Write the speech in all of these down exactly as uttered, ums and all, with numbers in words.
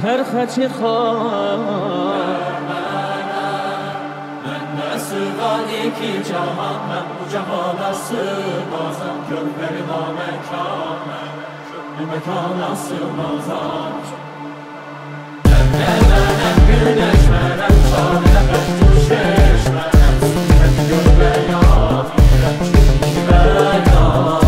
çərxəçi xan Mən nə sığalı ki cahan, mən bu cahana sığmazam. Gövhəri naməkan, mən bu məkana sığmazam. Mən nə mənəm, güneş mənəm, çarə bəncür şeş mənəm. Mən gövhə yanirəm, kimə yaz.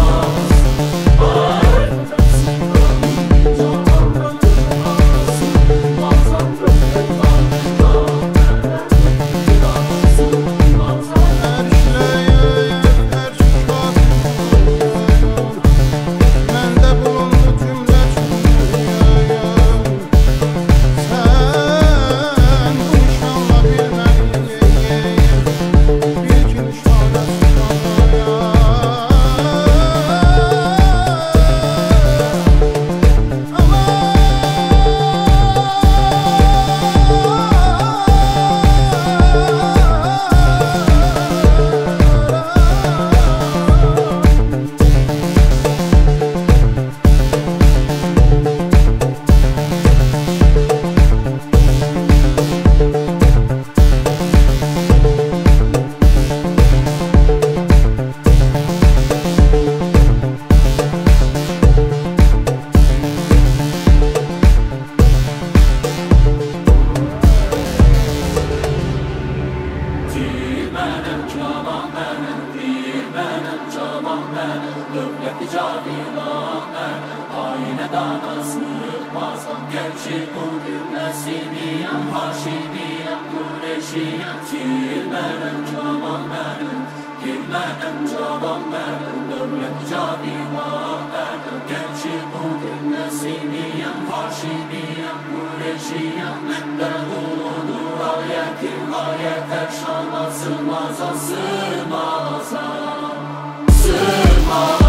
Dövləti cavilan mənim, aynə dana sığmazam. Gerçi bu gün Nəsimiyəm, Haşimiyəm, Qureşiyəm. Tir mənim, cavan mənim, gir mənim, cavan mənim. Dövləti cavilan mənim, gerçi bu gün Nəsimiyəm, Haşimiyəm, Qureşiyəm. Məndə uludur ayətim, ayətər şana sığmazam, sığmazam, sığmazam.